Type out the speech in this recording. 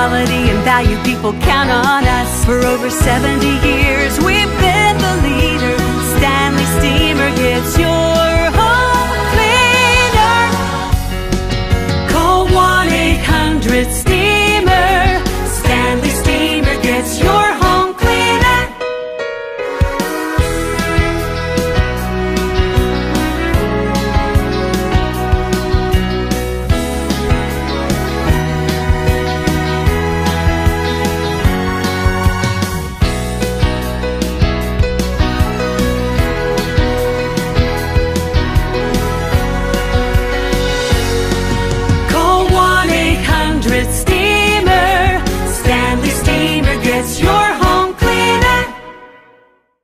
quality and value, people count on us. For over 70 years we've been